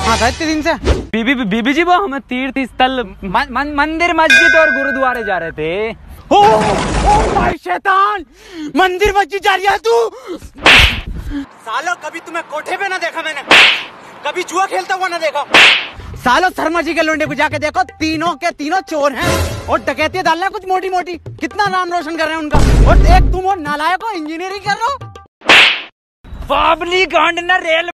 हाँ था इतने दिन से। बीबी जी वो हमें तीर्थ स्थल मंदिर मस्जिद और गुरुद्वारे जा रहे थे। ओ भाई शैतान, मंदिर मस्जिद जा रही है तू? सालो कभी तुम्हें कोठे पे ना देखा मैंने, कभी जुआ खेलता हुआ ना देखा। सालो शर्मा जी के लोंडे को जाके देखो, तीनों के तीनों चोर हैं और डकैती डालना कुछ मोटी मोटी, कितना नाम रोशन कर रहे हैं उनका। और एक तुम और नालायक हो, इंजीनियरिंग कर रहे हो। बाबली गांड ना रेल